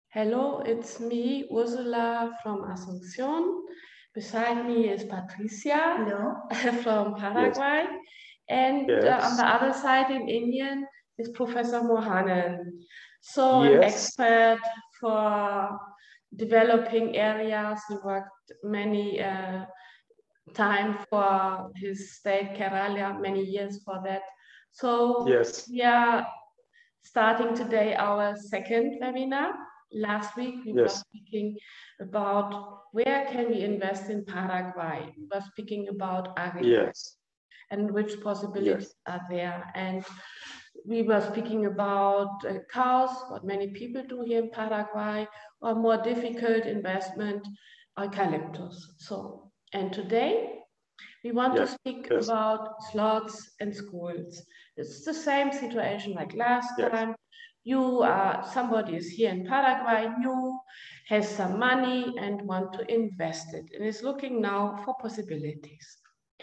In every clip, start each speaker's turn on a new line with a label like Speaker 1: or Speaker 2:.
Speaker 1: Hello, it's me, Ursula from Asunción. Beside me is Patricia
Speaker 2: Hello.
Speaker 1: from
Speaker 3: Yes,
Speaker 1: Paraguay. And on
Speaker 3: yes,
Speaker 1: the other side in Indian is Professor Mohanan. So an
Speaker 3: yes,
Speaker 1: expert for developing areas. He worked many time for his state Kerala, many years for that. So
Speaker 3: yes,
Speaker 1: we are starting today our second webinar. Last week we were
Speaker 3: yes,
Speaker 1: speaking about where can we invest in Paraguay. We were speaking about agriculture
Speaker 3: yes,
Speaker 1: and which possibilities
Speaker 3: yes,
Speaker 1: are there. And we were speaking about cows, what many people do here in Paraguay, or more difficult investment, eucalyptus. So, and today we want to
Speaker 3: yes,
Speaker 1: speak
Speaker 3: yes,
Speaker 1: about slots and schools. It's the same situation like last
Speaker 3: yes,
Speaker 1: time. Somebody is here in Paraguay, new, has some money and want to invest it and is looking now for possibilities.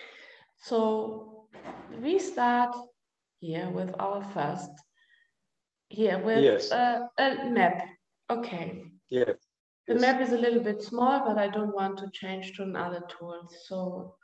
Speaker 1: So we start here with our first, here with
Speaker 3: yes,
Speaker 1: a map. Okay.
Speaker 3: yes,
Speaker 1: The
Speaker 3: yes,
Speaker 1: map is a little bit small, but I don't want to change to another tool. So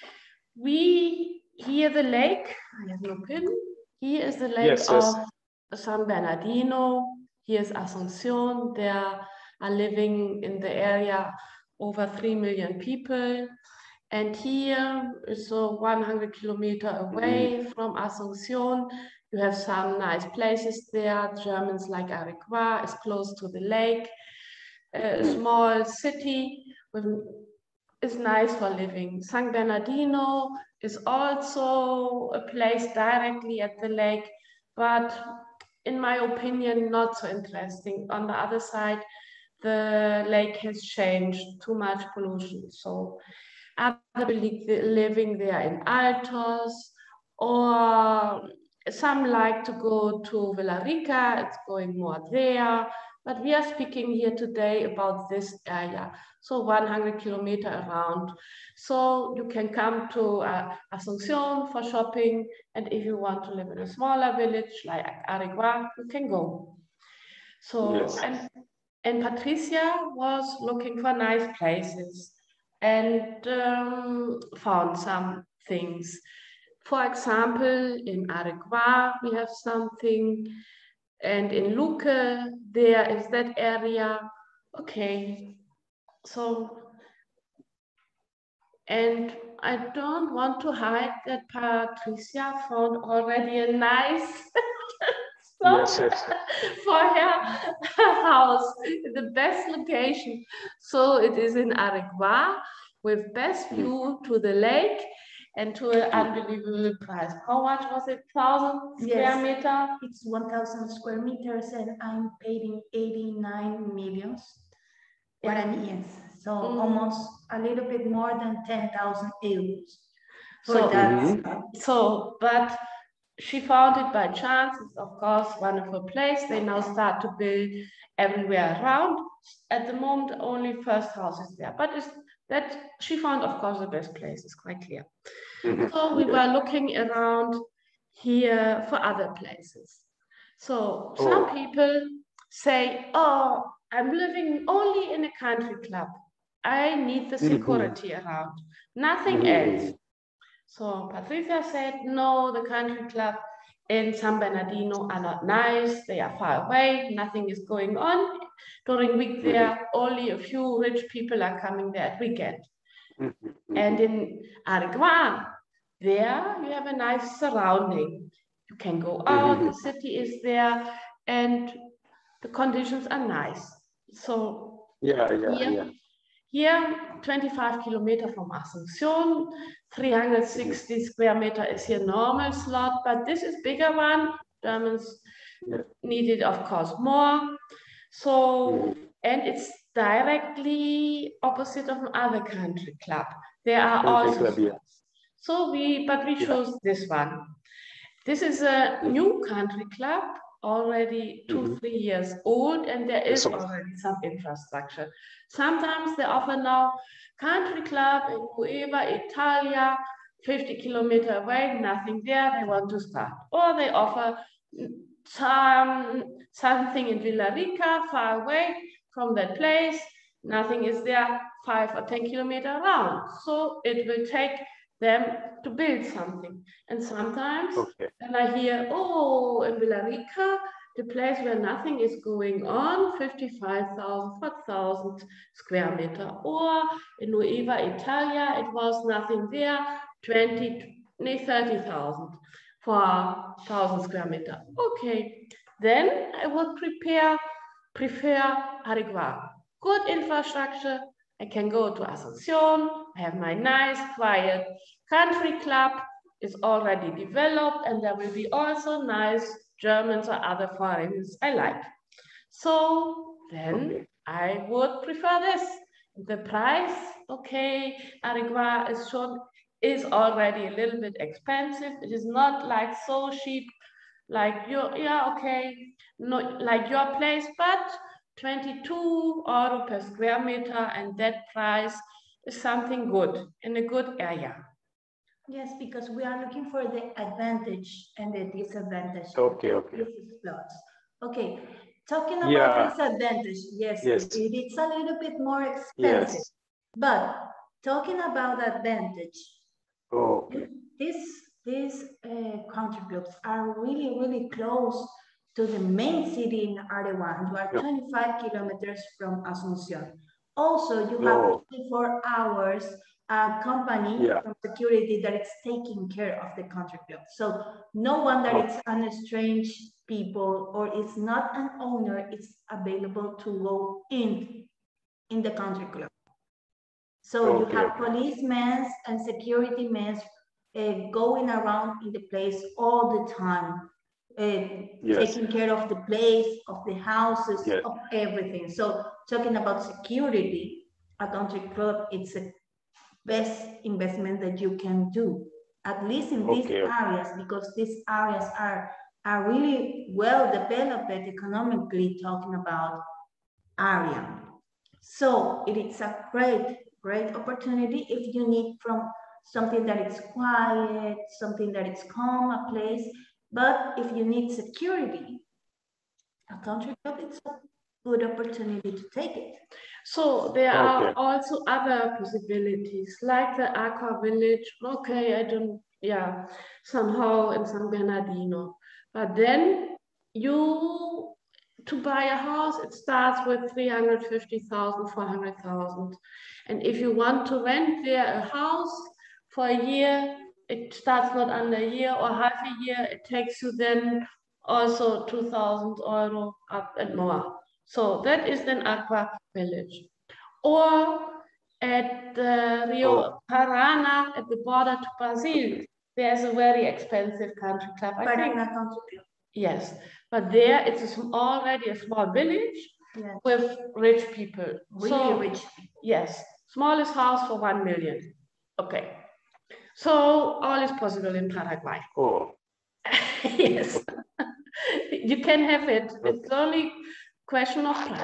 Speaker 1: we here the lake, I have no pin. Here is the lake
Speaker 3: yes,
Speaker 1: of
Speaker 3: yes,
Speaker 1: San Bernardino. Here is Asunción. There are living in the area over 3 million people. And here is so 100 kilometers away from Asunción. You have some nice places there. Germans like Arequipa is close to the lake. A small city with is nice for living. San Bernardino is also a place directly at the lake, but in my opinion, not so interesting. On the other side, the lake has changed, too much pollution. So other people living there in Altos, or some like to go to Villarrica, it's going more there. But we are speaking here today about this area, so 100 kilometers around. So you can come to Asunción for shopping, and if you want to live in a smaller village like Areguá, you can go. So,
Speaker 3: yes,
Speaker 1: and Patricia was looking for nice places and found some things. For example, in Areguá, we have something, and in Luque, there is that area. Okay, so, and I don't want to hide that Patricia found already a nice
Speaker 3: yes,
Speaker 1: spot
Speaker 3: yes,
Speaker 1: for her house, the best location. So it is in Areguá with best view to the lake and to an unbelievable price. How much was it? 1,000 square meter?
Speaker 2: It's 1,000 square meters and I'm paying 89 millions guaraníes. So almost a little bit more than 10,000 euros for that.
Speaker 1: So, but she found it by chance. It's of course wonderful place. They now start to build everywhere around. At the moment, only first house is there, but it's that she found, of course, the best place. It's quite clear. So we were looking around here for other places. So some people say, "Oh, I'm living only in a country club. I need the security around, nothing else." So Patricia said, no, the country club in San Bernardino are not nice. They are far away. Nothing is going on. During week there, only a few rich people are coming there at weekend. And in Areguá, there you have a nice surrounding. You can go out, the city is there, and the conditions are nice. So here, 25 kilometers from Asunción, 360 square meter is here normal slot, but this is bigger one. Germans needed, of course, more. So, and it's directly opposite of another country club. There are also slots. So we chose this one. This is a new country club, already 2-3 years old, and there is already some infrastructure. Sometimes they offer now country club in Nueva Italia, 50 kilometers away, nothing there, they want to start. Or they offer something in Villarrica, far away from that place. Nothing is there 5 or 10 kilometers around. So it will take them to build something. And sometimes when I hear, oh, in Villarrica, the place where nothing is going on, 55,000, 4,000 square meter. Or in Nueva Italia, it was nothing there, 30,000 for 1,000 square meter. Okay, then I would prefer Areguá. Good infrastructure. I can go to Asunción. I have my nice, quiet country club. It's already developed, and there will be also nice Germans or other foreigners I like. So then I would prefer this. The price, okay, Areguá is already a little bit expensive. It is not like so cheap, like your, not like your place, but 22 euro per square meter, and that price is something good in a good area.
Speaker 2: Yes, because we are looking for the advantage and the disadvantage.
Speaker 3: Okay.
Speaker 2: These plots. Okay, talking about disadvantage, yes, it's a little bit more expensive. But talking about advantage, these country clubs are really, really close to the main city in Areguá. You are 25 kilometers from Asunción. Also, you have 24 hours company from security that is taking care of the country club. So no one that it's an strange people or it's not an owner is available to go in the country club. So you have policemen and security men going around in the place all the time, taking care of the place, of the houses, of everything. So talking about security, a country club, it's a best investment that you can do, at least in these areas, because these areas are really well developed economically, talking about area. So it is a great opportunity if you need from something that is quiet, something that is calm, a place. But if you need security, a country club, it's a good opportunity to take it.
Speaker 1: So there are also other possibilities, like the Aqua Village. Okay, somehow in San Bernardino. But then to buy a house, it starts with 350,000, 400,000. And if you want to rent there a house for a year, it starts not under a year or half a year. It takes you then also 2,000 euro up and more. So that is then Aqua Village. Or at Rio Parana, at the border to Brazil, there's a very expensive country club.
Speaker 2: Parana Country Club.
Speaker 1: Yes, but there it's already a small village with rich people.
Speaker 2: Really rich people.
Speaker 1: Yes, smallest house for 1 million. Okay. So all is possible in Paraguay. Yes. You can have it. It's only question of time.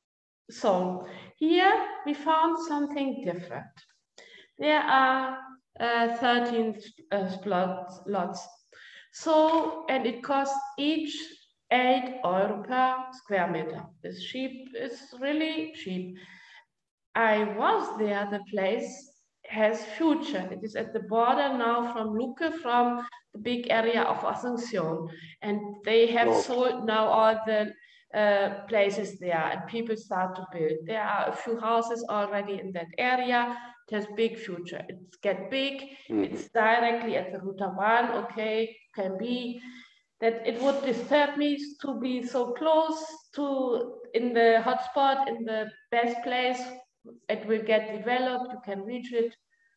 Speaker 1: So here we found something different. There are 13 lots. So, and it costs each 8 euro per square meter. It's cheap, it's really cheap. I was there, the place has future. It is at the border now from Luque, from the big area of Asunción. And they have sold now all the places there, and people start to build. There are a few houses already in that area. It has big future. It's get big. It's directly at the Ruta 1. Okay, can be that it would disturb me to be so close to in the hotspot, in the best place. It will get developed. You can reach it.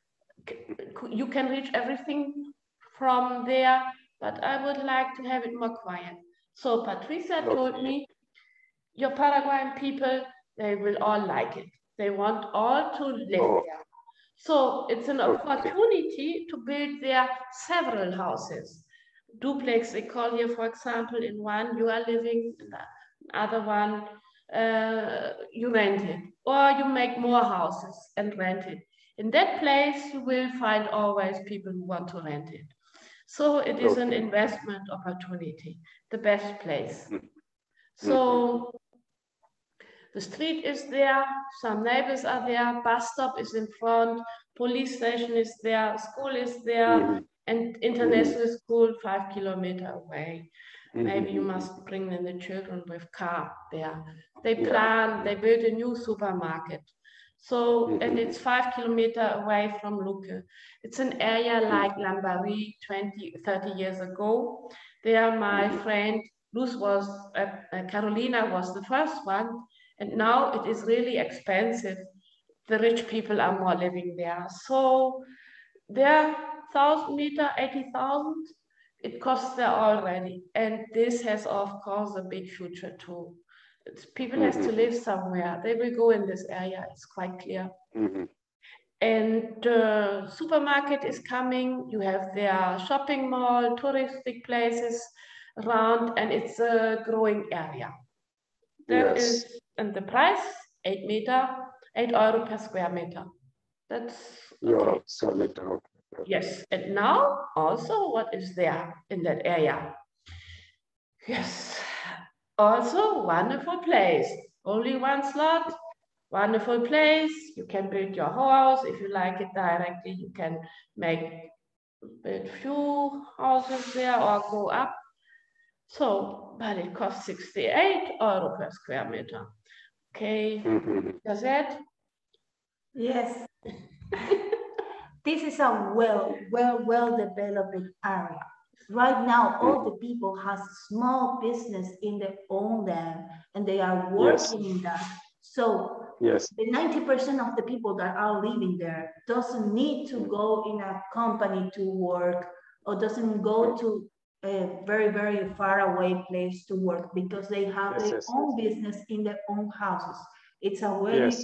Speaker 1: You can reach everything from there. But I would like to have it more quiet. So Patricia told me, your Paraguayan people, they will all like it. They want all to live there. So it's an opportunity to build there several houses. Duplex, they call here, for example, in one you are living, in the other one you rent it. Or you make more houses and rent it. In that place, you will find always people who want to rent it. So it is an
Speaker 3: Okay.
Speaker 1: investment opportunity, the best place.
Speaker 3: Mhm.
Speaker 1: So the street is there, some neighbors are there, bus stop is in front, police station is there, school is there,
Speaker 3: Mhm.
Speaker 1: and international school 5 kilometers away.
Speaker 3: Mhm.
Speaker 1: Maybe you must bring in the children with car there. They
Speaker 3: Yeah.
Speaker 1: plan, they build a new supermarket. So, and it's 5 kilometers away from Lucke. It's an area like Lambari 20, 30 years ago. There my friend Luz was, Carolina was the first one, and now it is really expensive. The rich people are more living there. So there, 1,000 meter, 80,000, it costs there already. And this has, of course, a big future too. People has to live somewhere. They will go in this area, it's quite clear. And the supermarket is coming. You have their shopping mall, touristic places around, and it's a growing area. That is, and the price, 8 meter, €8 per square meter. That's okay.
Speaker 3: Solid.
Speaker 1: Yes, and now also what is there in that area? Yes, also wonderful place. Only one slot, wonderful place. You can build your house if you like it directly. You can build few houses there or go up. So, but it costs €68 per square meter. Okay, does that?
Speaker 2: Yes. This is a well developed area. Right now, all the people has small business in their own land and they are working in that. So the 90% of the people that are living there doesn't need to go in a company to work or doesn't go to a very, very far away place to work because they have their own business in their own houses. It's a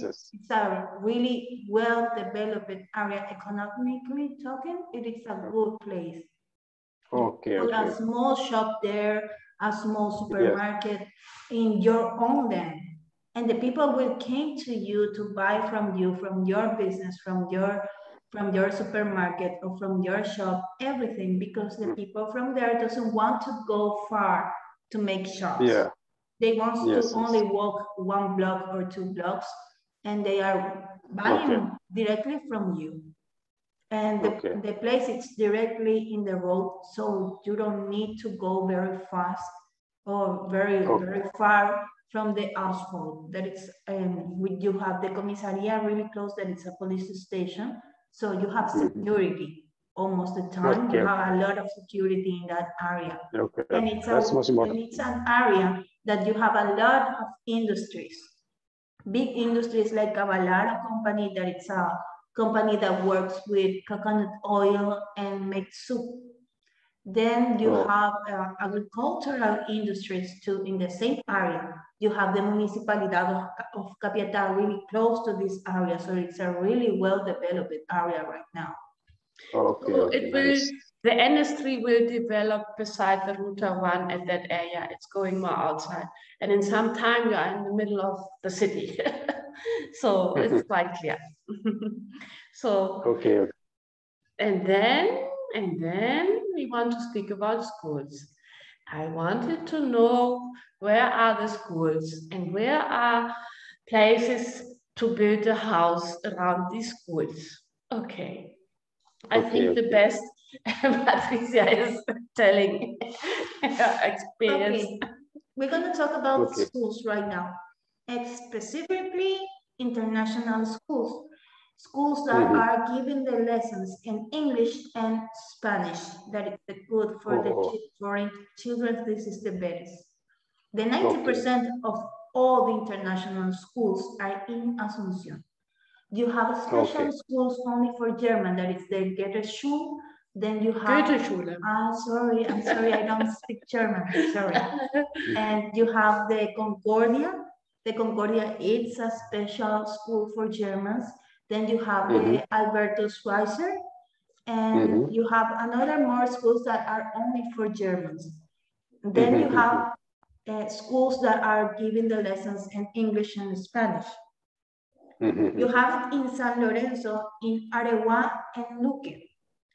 Speaker 2: really well-developed area economically talking. It is a good place. Put a small shop there, a small supermarket in your own land. And the people will come to you to buy from you, from your business, from your supermarket or from your shop, everything, because the people from there doesn't want to go far to make shops. They want to only walk 1 block or 2 blocks, and they are buying directly from you. And the place is directly in the road, so you don't need to go very fast or very far from the asphalt. That is, you have the comisaria really close, that it's a police station, so you have security almost the time. You have a lot of security in that area. And it's an area that you have a lot of industries. Big industries like Cavallaro company, that it's a company that works with coconut oil and makes soup. Then you have agricultural industries too in the same area. You have the Municipalidad of Capiatá really close to this area, so it's a really well-developed area right now.
Speaker 1: So the industry will develop beside the Route 1 at that area. It's going more outside. And in some time, you are in the middle of the city. So it's quite clear. So, and then we want to speak about schools. I wanted to know where are the schools and where are places to build a house around these schools. Okay. I think the best Patricia is telling her experience.
Speaker 2: Okay. We're going to talk about schools right now, specifically international schools. Schools that are giving the lessons in English and Spanish. That is good for the foreign children. This is the best. The 90% of all the international schools are in Asunción. You have special schools only for German, that is the Goethe-Schule. Then you have, I'm sorry, I don't speak German, sorry. And you have the Concordia. The Concordia is a special school for Germans. Then you have the Alberto Schweitzer. And you have another more schools that are only for Germans. Then you have schools that are giving the lessons in English and Spanish. You have it in San Lorenzo, in Areguá, and Luque.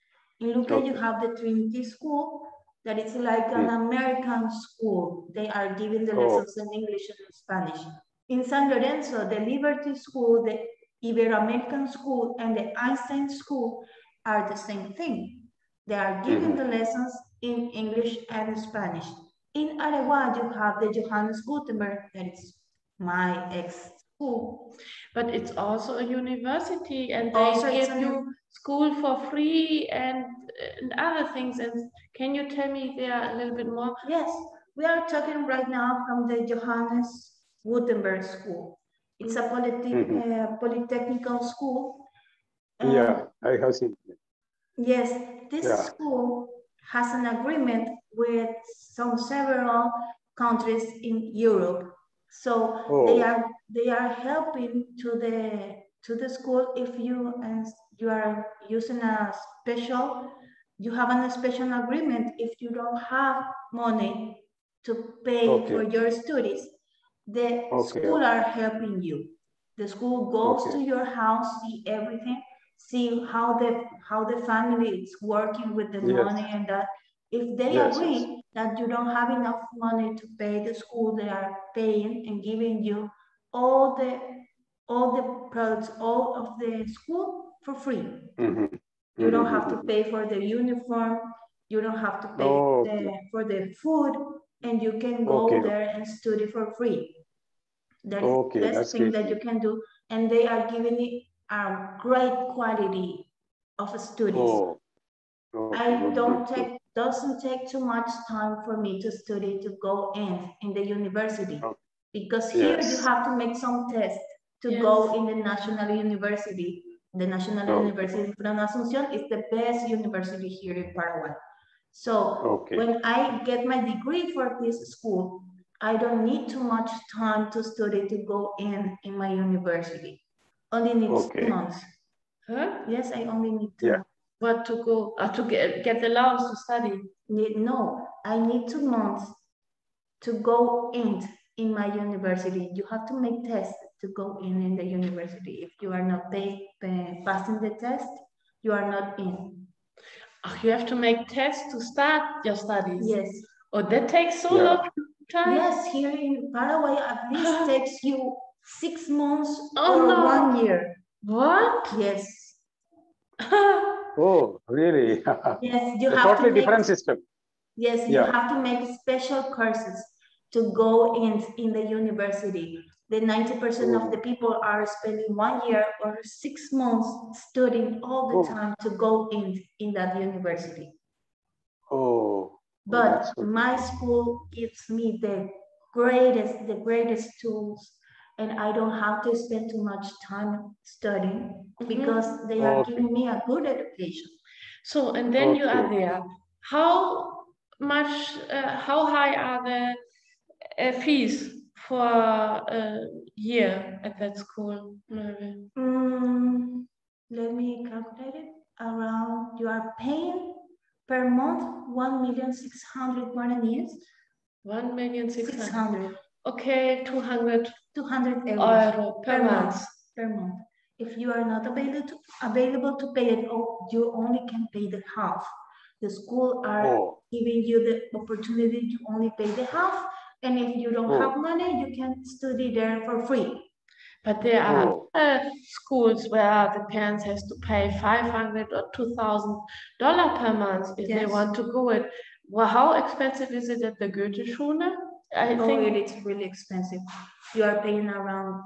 Speaker 2: In Lucca, you have the Trinity School, that is like an American school. They are giving the lessons in English and Spanish. In San Lorenzo, the Liberty School, the Ibero-American School, and the Einstein School are the same thing. They are giving the lessons in English and Spanish. In Areguá, you have the Johannes Gutenberg, that is my ex-school.
Speaker 1: But it's also a university, and they
Speaker 2: Also,
Speaker 1: give you school for free and other things. And can you tell me there a little bit more?
Speaker 2: Yes, we are talking right now from the Johannes Gutenberg School. It's a polytechnical school.
Speaker 3: Yeah, I have seen it.
Speaker 2: Yes, this school has an agreement with several countries in Europe. So they are helping to the school if you are using you have a special agreement. If you don't have money to pay for your studies, the school are helping you. The school goes to your house, see everything, see how the family is working with the money, and that if they agree that you don't have enough money to pay the school, they are paying and giving you all the products, all of the school for free. You don't have to pay for the uniform, you don't have to pay for the food, and you can go there and study for free. That's the best thing that you can do, and they are giving it a great quality of studies. Doesn't take too much time for me to study to go in the university, because here you have to make some tests to go in the national university. The National University from Asunción is the best university here in Paraguay. So when I get my degree for this school, I don't need too much time to study to go in my university. Only need 2 months.
Speaker 1: Huh?
Speaker 2: Yes, I only need 2 months.
Speaker 1: But to go to get the allowance to study?
Speaker 2: No, I need 2 months to go in my university. You have to make tests to go in the university. If you are not passing the test, you are not in.
Speaker 1: You have to make tests to start your studies?
Speaker 2: Yes.
Speaker 1: Oh, that takes so long time?
Speaker 2: Yes, here in Paraguay, at least takes you 6 months or 1 year.
Speaker 1: What?
Speaker 2: Yes.
Speaker 3: Oh, really?
Speaker 2: Yes, you
Speaker 3: a
Speaker 2: have
Speaker 3: totally
Speaker 2: to make,
Speaker 3: different system.
Speaker 2: Yes, you have to make special courses to go in the university. The 90% of the people are spending 1 year or 6 months studying all the time to go in that university. But my school gives me the greatest tools, and I don't have to spend too much time studying because they are giving me a good education.
Speaker 1: So, and then you are there. How high are the fees for a year at that school?
Speaker 2: Let me calculate it. Around, you are paying per month 1,600,000 guaraníes.
Speaker 1: 1,600,000. Okay, 200
Speaker 2: euros
Speaker 1: per month.
Speaker 2: Per month. If you are not available to pay it, you only can pay the half. The school are giving you the opportunity to only pay the half, and if you don't have money, you can study there for free.
Speaker 1: But there are schools where the parents has to pay $500 or $2,000 per month if they want to go it. Well, how expensive is it at the Goethe-Schule? I think
Speaker 2: it's really expensive. You are paying around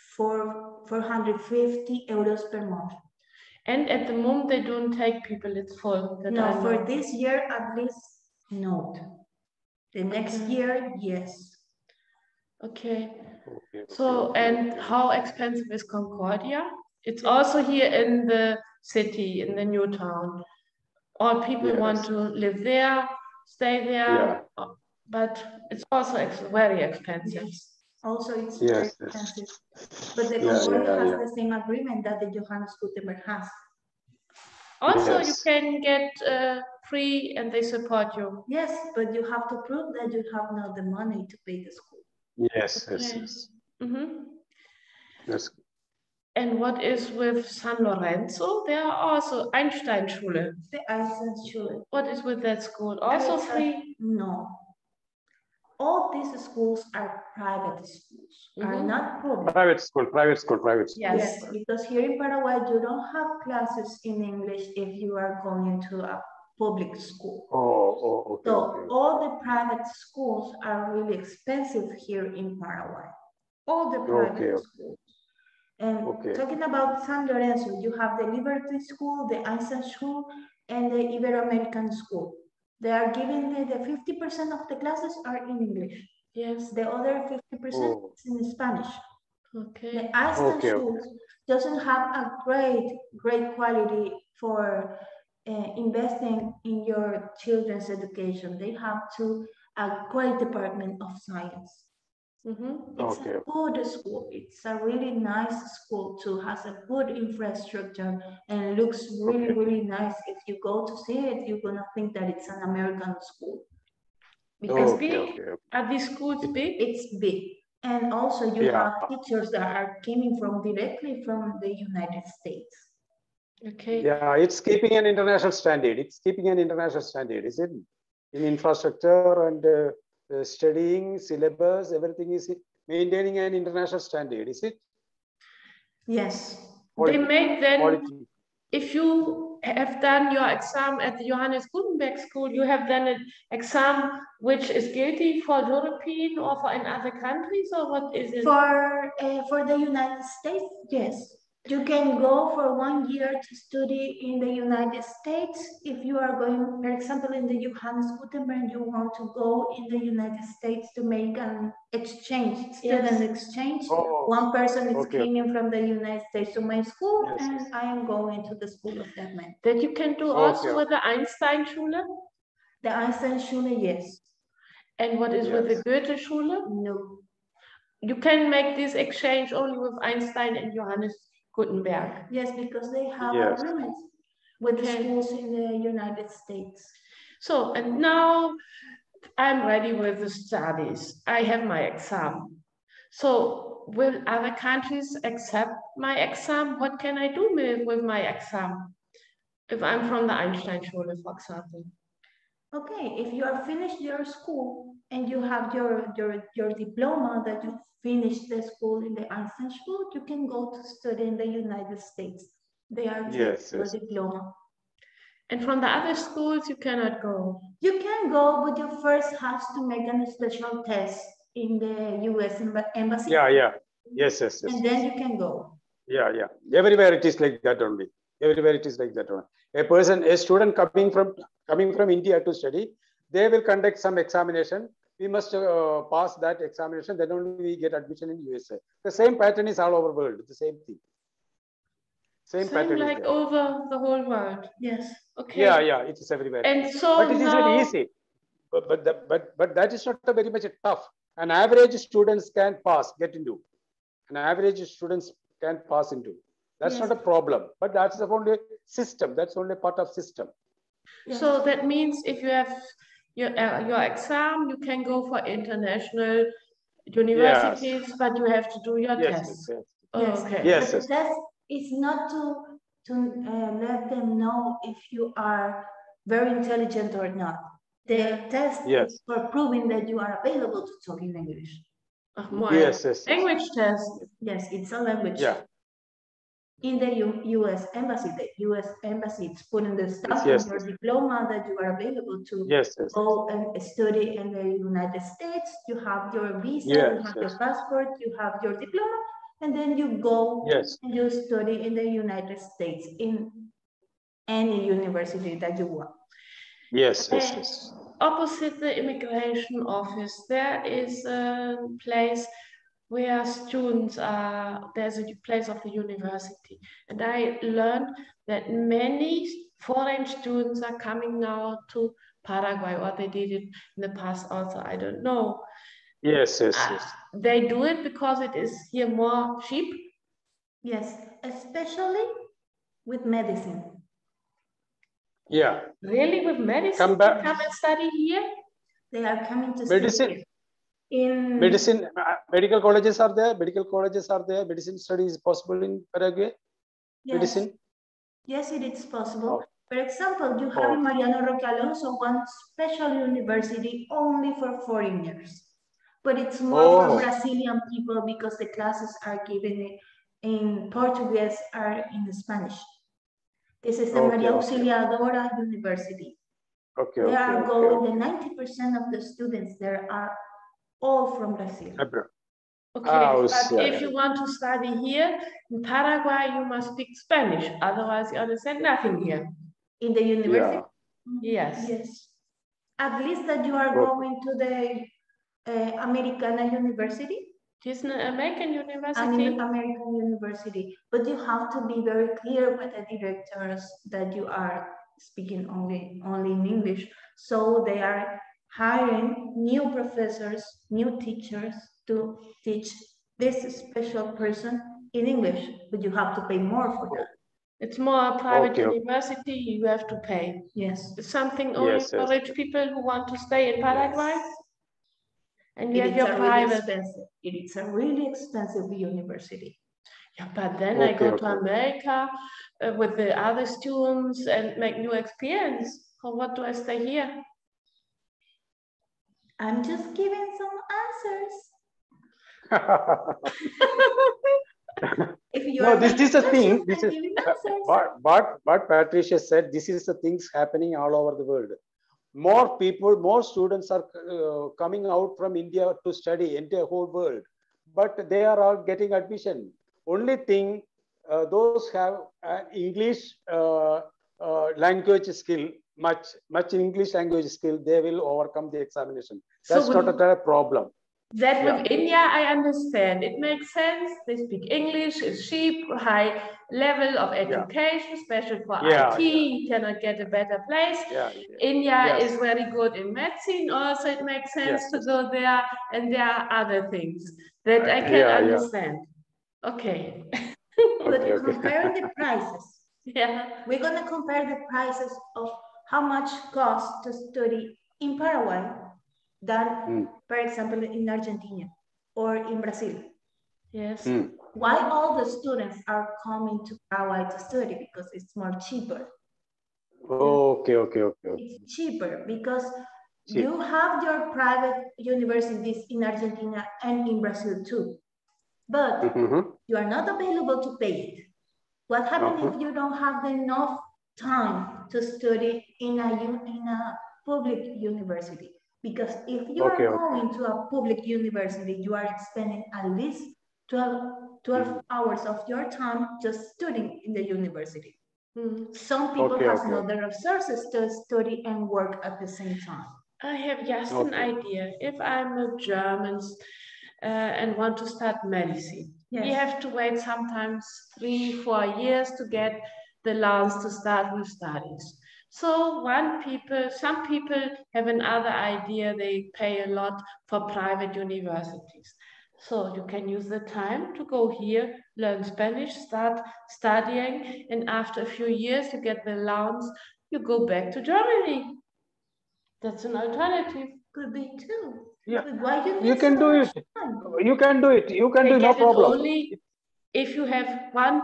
Speaker 2: 450 euros per month.
Speaker 1: And at the moment, they don't take people, it's full.
Speaker 2: No, for this year, at least, no. The next year, yes.
Speaker 1: Okay. So, and how expensive is Concordia? It's also here in the city, in the new town. All people want to live there, stay there, but it's also very expensive.
Speaker 2: Yes. Also, it's very expensive. But the Concordia has the same agreement that the Johannes Gutenberg has.
Speaker 1: Also, you can get free and they support you.
Speaker 2: Yes, but you have to prove that you have now the money to pay the school.
Speaker 3: Yes, yes.
Speaker 1: Mm-hmm.
Speaker 3: That's
Speaker 1: And what is with San Lorenzo? There are also Einsteinschule.
Speaker 2: The Einsteinschule.
Speaker 1: What is with that school? Also free?
Speaker 2: No. All these schools are private schools, are not public.
Speaker 3: Private school.
Speaker 2: Yes, because here in Paraguay, you don't have classes in English if you are going to a public school.
Speaker 3: Okay.
Speaker 2: So all the private schools are really expensive here in Paraguay. All the private schools. And talking about San Lorenzo, you have the Liberty School, the Einstein School, and the Ibero-American School. They are giving the 50% of the classes are in English.
Speaker 1: Yes.
Speaker 2: The other 50% is in Spanish.
Speaker 1: Okay.
Speaker 2: The Einstein School doesn't have a great quality for investing in your children's education. They have a great department of science. It's a good school. It's a really nice school too. Has a good infrastructure and looks really nice. If you go to see it, you're gonna think that it's an American school.
Speaker 1: Because are these schools big?
Speaker 2: It's big, and also you have teachers that are coming directly from the United States.
Speaker 1: Okay.
Speaker 3: Yeah, it's keeping an international standard. Is it? In infrastructure and studying, syllabus, everything is maintaining an international standard, is it?
Speaker 2: Yes.
Speaker 1: They make then, if you have done your exam at the Johannes Gutenberg School, you have done an exam which is guilty for European or for in other countries, or what is it?
Speaker 2: For the United States, yes. You can go for 1 year to study in the United States. If you are going, for example, in the Johannes Gutenberg, you want to go in the United States to make an exchange, student exchange. One person is coming from the United States to my school, and I am going to the school of that man.
Speaker 1: That you can do also with the Einsteinschule?
Speaker 2: The Einsteinschule, yes.
Speaker 1: And what is with the Goethe-Schule?
Speaker 2: No.
Speaker 1: You can make this exchange only with Einstein and Johannes Gutenberg.
Speaker 2: Yes, because they have agreements with the schools in the United States.
Speaker 1: So, and now I'm ready with the studies. I have my exam. So, will other countries accept my exam? What can I do with my exam? If I'm from the Einsteinschule, for example.
Speaker 2: Okay, if you are finished your school and you have your diploma that you finished the school in the Einstein School, you can go to study in the United States. They are your diploma.
Speaker 1: And from the other schools, you cannot go?
Speaker 2: You can go, but you first have to make a special test in the US Embassy.
Speaker 3: Yes.
Speaker 2: And then you can go.
Speaker 3: Yeah. Everywhere it is like that only. A student coming from India to study, they will conduct some examination. We must pass that examination, then only we get admission in USA. The same pattern is all over the world, the same thing. Same pattern
Speaker 1: like over the whole world.
Speaker 2: Yes.
Speaker 1: Okay.
Speaker 3: Yeah, it is everywhere.
Speaker 1: And so
Speaker 3: but it is very easy. But that is not very much tough. An average students can get into. An average students can pass into. That's not a problem. But that's the only system. That's only part of system.
Speaker 1: So that means if you have your exam, you can go for international universities, but you have to do your tests.
Speaker 2: Okay.
Speaker 3: Yes.
Speaker 2: But the test is not to let them know if you are very intelligent or not. The test is for proving that you are available to talk in English.
Speaker 3: Yes.
Speaker 1: Language test.
Speaker 2: Yes, it's a language.
Speaker 3: Yeah.
Speaker 2: In the US Embassy, is putting the stamp on your diploma that you are available to go and study in the United States. You have your visa, you have your passport, you have your diploma, and then you go and you study in the United States in any university that you want.
Speaker 3: Yes.
Speaker 1: Opposite the immigration office, there is a place where students are, there's a place of the university. And I learned that many foreign students are coming now to Paraguay, or they did it in the past also, I don't know.
Speaker 3: Yes.
Speaker 1: They do it because it is here more cheap?
Speaker 2: Yes, especially with medicine.
Speaker 3: Yeah.
Speaker 1: Really, with medicine? Come and study here?
Speaker 2: They are coming to
Speaker 3: medicine.
Speaker 2: study here. In
Speaker 3: medicine, medical colleges are there. Medical colleges are there. Medicine study is possible in Paraguay.
Speaker 2: yes,
Speaker 3: Medicine.
Speaker 2: yes, it is possible.
Speaker 3: Oh.
Speaker 2: For example, you have in Mariano Roque Alonso one special university only for foreigners, but it's more for Brazilian people because the classes are given in Portuguese or in Spanish. This is the Maria Auxiliadora University. The 90% of the students there are all from Brazil.
Speaker 1: Okay, but if you want to study here in Paraguay, you must speak Spanish. Otherwise, you understand nothing here.
Speaker 2: In the university?
Speaker 1: Yes.
Speaker 2: Yes. At least that you are going to the Americana University.
Speaker 1: It's an American university.
Speaker 2: An American university. But you have to be very clear with the directors that you are speaking only in English. So they are hiring new professors, new teachers to teach this special person in English, but you have to pay more for that.
Speaker 1: It's more a private university, you have to pay.
Speaker 2: Yes.
Speaker 1: It's something only for rich people who want to stay in Paraguay. Yes. And you have your private.
Speaker 2: It's a really expensive university.
Speaker 1: Yeah, but then I go to America with the other students and make new experience. For what do I stay here?
Speaker 2: I'm just giving some answers.
Speaker 3: No, this is the thing. This is what Patricia said. This is the things happening all over the world. More people, more students are coming out from India to study in the whole world, but they are all getting admission. Only thing, those have English language skill, much English language skill, they will overcome the examination. That's not a problem.
Speaker 1: That with India, I understand. It makes sense. They speak English, it's cheap, high level of education, especially for IT. You cannot get a better place. India is very good in medicine. Also, it makes sense to go there. And there are other things that I can understand. Okay.
Speaker 2: But comparing the prices. We're going to compare the prices of how much costs to study in Paraguay than, for example, in Argentina or in Brazil.
Speaker 1: Yes.
Speaker 2: Why all the students are coming to Paraguay to study? Because it's more cheaper.
Speaker 3: Okay.
Speaker 2: It's cheaper because you have your private universities in Argentina and in Brazil too. But you are not available to pay it. What happens if you don't have enough time to study in a public university? Because if you are going to a public university, you are spending at least 12 hours of your time just studying in the university. Some people have no other resources to study and work at the same time.
Speaker 1: I have just an idea. If I'm a German and want to start medicine, you have to wait sometimes 3-4 years to get the loans to start with studies. So some people have another idea. They pay a lot for private universities. So you can use the time to go here, learn Spanish, start studying, and after a few years you get the loans, you go back to Germany. That's an alternative.
Speaker 2: Could be too.
Speaker 3: Yeah, you can do it. You can do it. You can do no problem.
Speaker 1: Only if you have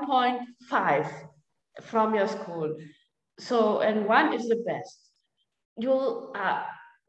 Speaker 1: 1.5 from your school. So, and 1 is the best. You are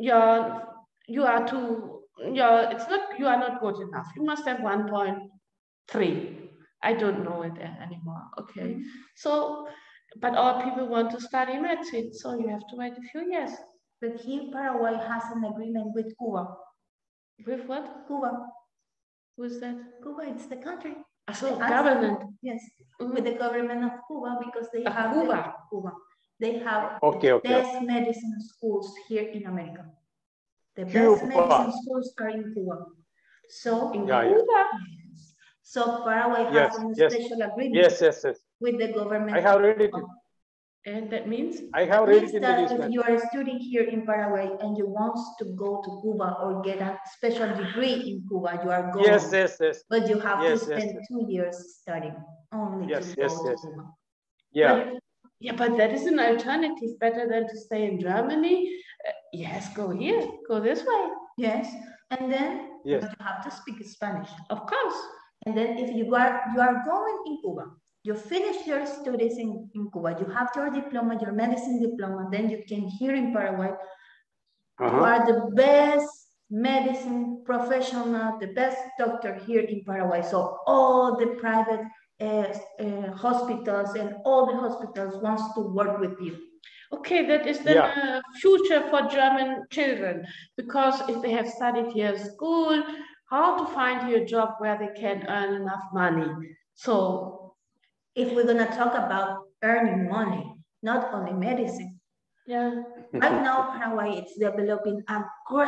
Speaker 1: not good enough. You must have 1.3. I don't know it anymore. Okay. So, but all people want to study medicine, so you have to wait a few years.
Speaker 2: But here Paraguay has an agreement with Cuba.
Speaker 1: With what?
Speaker 2: Cuba.
Speaker 1: Who's that?
Speaker 2: Cuba, it's the country.
Speaker 1: So government.
Speaker 2: Yes, with the government of Cuba, because they have
Speaker 1: Cuba.
Speaker 2: They have the best medicine schools here in America. The best medicine schools are in Cuba. So in Cuba, so Paraguay has a special agreement with the government.
Speaker 3: I have read it.
Speaker 1: And that means?
Speaker 3: I have read it in the
Speaker 2: that if you are studying here in Paraguay and you want to go to Cuba or get a special degree in Cuba, you are going.
Speaker 3: Yes.
Speaker 2: But you have to spend 2 years studying only to go to Cuba.
Speaker 1: But that is an alternative, better than to stay in Germany Yes, go here, go this way.
Speaker 2: Yes, and then
Speaker 3: Yes.
Speaker 2: but you have to speak Spanish.
Speaker 1: Of course.
Speaker 2: And then if you are going in Cuba, you finish your studies in Cuba, you have your diploma, your medicine diploma, then you came here in Paraguay. You are the best medicine professional, the best doctor here in Paraguay. So all the private hospitals and all the hospitals wants to work with you.
Speaker 1: Okay, that is then a future for German children, because if they have studied here at school, how to find here a job where they can earn enough money. So
Speaker 2: if we're gonna talk about earning money, not only medicine.
Speaker 1: Yeah.
Speaker 2: Right now, Paraguay is developing a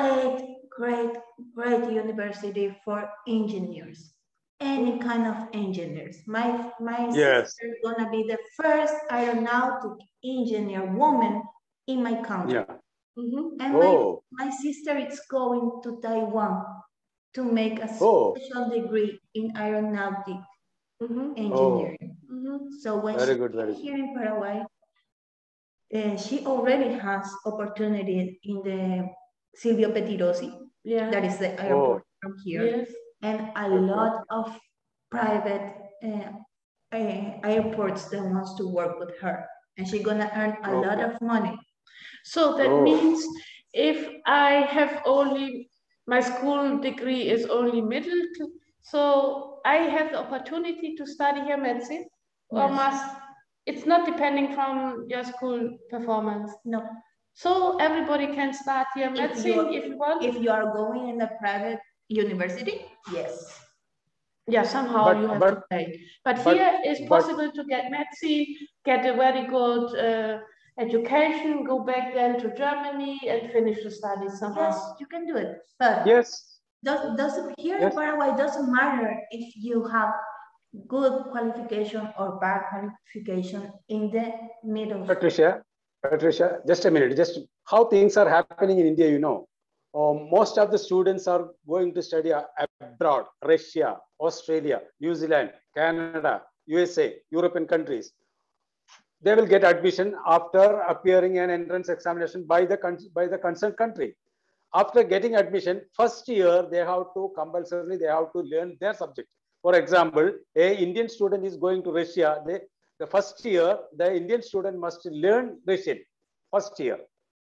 Speaker 2: great university for engineers. Any kind of engineers. My sister is gonna be the first aeronautic engineer woman in my country.
Speaker 3: Yeah.
Speaker 2: And my sister is going to Taiwan to make a special degree in aeronautic engineering. So when she's here in Paraguay, she already has opportunity in the Silvio Pettirossi, that is the airport from here, and a lot of private airports that wants to work with her, and she's gonna earn a lot of money.
Speaker 1: So that means if I have only, my school degree is only middle, so I have the opportunity to study here medicine, or it's not depending from your school performance?
Speaker 2: No.
Speaker 1: So everybody can start here medicine if you want?
Speaker 2: If you are going in a private university, yes.
Speaker 1: Yeah, somehow you have to pay. But here it's possible to get medicine, get a very good education, go back then to Germany and finish the studies somehow.
Speaker 2: Yes, you can do it. But here in Paraguay, doesn't matter if you have good qualification or bad qualification in the middle.
Speaker 3: Patricia, just a minute. Just how things are happening in India, you know. Most of the students are going to study abroad, Russia, Australia, New Zealand, Canada, USA, European countries. They will get admission after appearing an entrance examination by the concerned country. After getting admission, first year they have to compulsorily learn their subject. For example, a Indian student is going to Russia. The first year, the Indian student must learn Russian. First year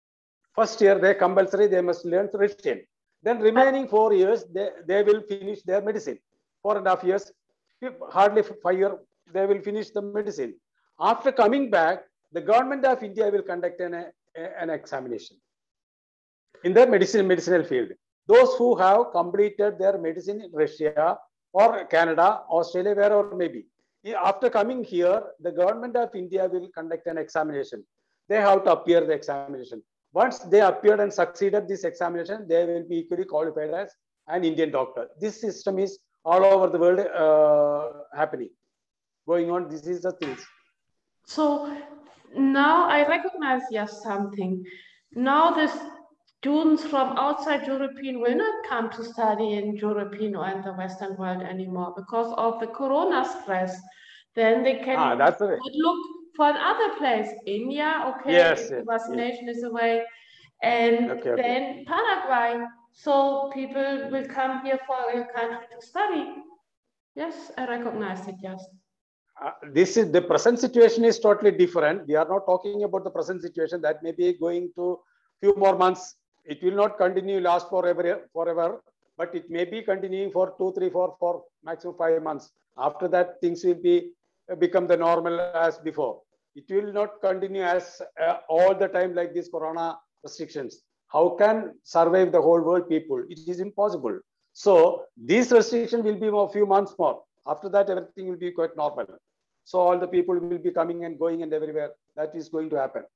Speaker 3: they must learn Russian. Then remaining 4 years, they will finish their medicine. 4.5 years, hardly 5 years, they will finish the medicine. After coming back, the government of India will conduct an examination in the medicinal field. Those who have completed their medicine in Russia or Canada, Australia, wherever may be, after coming here, the government of India will conduct an examination. They have to appear the examination. Once they appeared and succeeded this examination, they will be equally qualified as an Indian doctor. This system is all over the world happening, going on. This is the things.
Speaker 1: So now I recognize something. Now the students from outside European will not come to study in European or in the Western world anymore because of the Corona stress. Then they can look for another place. India, the vaccination is away. And then Paraguay. So people will come here for a country to study. Yes, I recognize it, yes.
Speaker 3: This is the present situation is totally different. We are not talking about the present situation that may be going to few more months. It will not continue last forever, but it may be continuing for 2, 3, 4, maximum 5 months. After that, things will become the normal as before. It will not continue as all the time like this Corona restrictions. How can survive the whole world people? It is impossible. So this restriction will be a few months more. After that, everything will be quite normal. So all the people will be coming and going and everywhere. That is going to happen.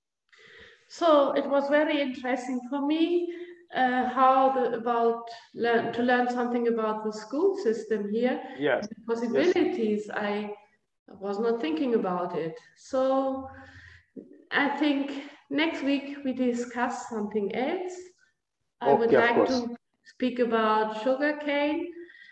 Speaker 1: So it was very interesting for me to learn something about the school system here.
Speaker 3: Yes.
Speaker 1: The possibilities. Yes. I was not thinking about it. So I think next week we discuss something else. I would like to speak about sugarcane.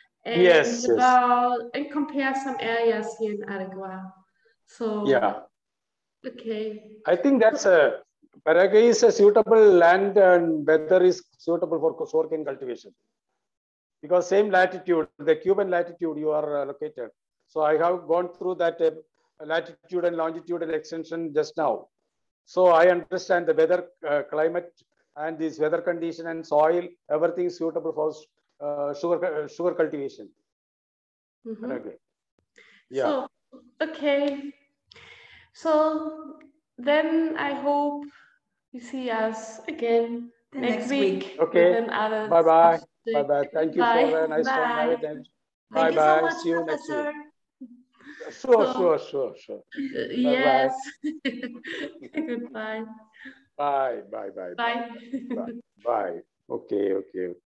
Speaker 1: And compare some areas here in Aragua. So
Speaker 3: yeah,
Speaker 1: okay.
Speaker 3: I think that's Paraguay is a suitable land and weather is suitable for sugarcane cultivation. Because same latitude, the Cuban latitude you are located. So I have gone through that latitude and longitude extension just now. So I understand the weather, climate, and this weather condition and soil, everything is suitable for sugar cultivation.
Speaker 1: Mm-hmm.
Speaker 3: Yeah.
Speaker 1: So, okay. So then I hope you see us again next week.
Speaker 3: Okay. Bye-bye. Bye-bye. Thank you
Speaker 1: Bye.
Speaker 3: for a nice
Speaker 1: Bye.
Speaker 3: conversation.
Speaker 2: Thank you so
Speaker 3: Bye-bye.
Speaker 2: much,
Speaker 3: See you next
Speaker 2: Professor.
Speaker 3: week. Sure.
Speaker 1: Yes.
Speaker 3: Bye-bye.
Speaker 1: Goodbye.
Speaker 3: Bye.
Speaker 1: Bye.
Speaker 3: Bye. Okay.